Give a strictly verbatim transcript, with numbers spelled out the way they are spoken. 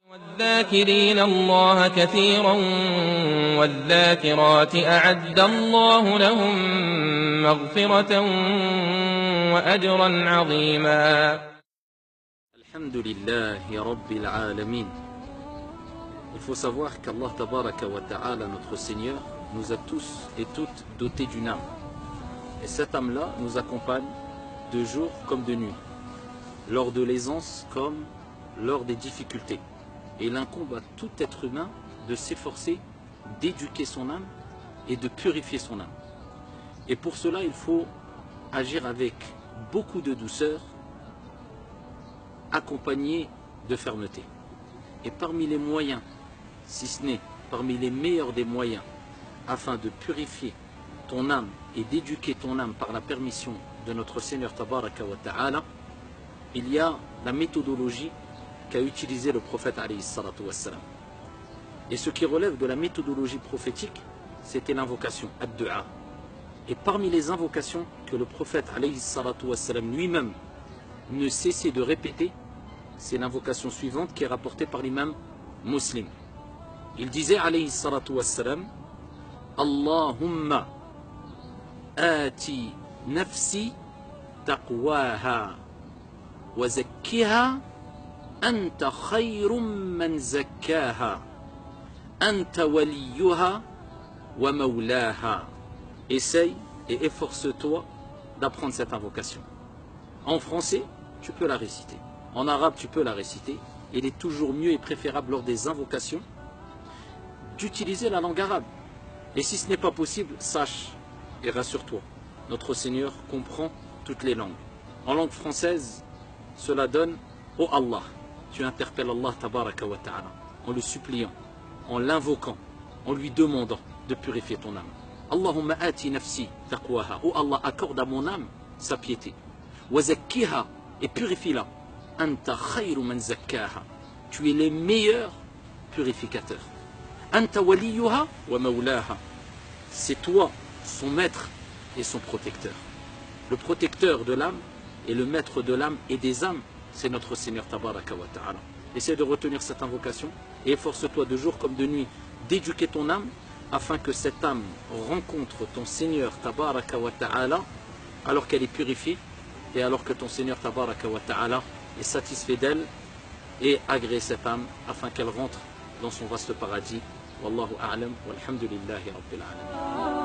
والذاكرين الله كثيرا والذاكرات أعد الله لهم مغفرة وأجرا عظيما. الحمد لله رب العالمين. Il faut savoir qu'Allah Tabaraka wa Ta'ala, notre Seigneur, nous a tous et toutes dotés d'une âme. Et cette âme-là nous accompagne de jour comme de nuit, lors de l'aisance comme lors des difficultés. Et il incombe à tout être humain de s'efforcer d'éduquer son âme et de purifier son âme. Et pour cela, il faut agir avec beaucoup de douceur, accompagné de fermeté. Et parmi les moyens, si ce n'est parmi les meilleurs des moyens, afin de purifier ton âme et d'éduquer ton âme par la permission de notre Seigneur Tabaraka wa Ta'ala, il y a la méthodologie qu'a utilisé le prophète alayhi salatu wassalam. Et ce qui relève de la méthodologie prophétique, c'était l'invocation, ad-du'a. Et parmi les invocations que le prophète alayhi salatu wassalam lui-même ne cessait de répéter, c'est l'invocation suivante qui est rapportée par l'imam Muslim. Il disait alayhi salatu wassalam, Allahumma ati nafsi taqwaha wa zakkiha anta khayrum man zakkaha anta waliyuha wa mawlaha. Essaye et efforce-toi d'apprendre cette invocation. En français, tu peux la réciter. En arabe, tu peux la réciter. Il est toujours mieux et préférable lors des invocations d'utiliser la langue arabe. Et si ce n'est pas possible, sache et rassure-toi, notre Seigneur comprend toutes les langues. En langue française, cela donne « Oh Allah ». Tu interpelles Allah Tabaraka wa Ta'ala en le suppliant, en l'invoquant, en lui demandant de purifier ton âme. Allahumma ati nafsi taqwaha. Oh Allah, accorde à mon âme sa piété. Wa zakkiha, et purifie-la. Anta khayru man zakkaha. Tu es les meilleurs purificateurs. Anta waliyuha wa mawlaha. C'est toi son maître et son protecteur. Le protecteur de l'âme et le maître de l'âme et des âmes, c'est notre Seigneur Tabaraka wa Ta'ala. Essaie de retenir cette invocation et efforce-toi de jour comme de nuit d'éduquer ton âme afin que cette âme rencontre ton Seigneur Tabaraka wa Ta'ala alors qu'elle est purifiée et alors que ton Seigneur Tabaraka wa Ta'ala est satisfait d'elle et agrée cette âme afin qu'elle rentre dans son vaste paradis. Wallahu a'lam walhamdulillahi rabbil alamin.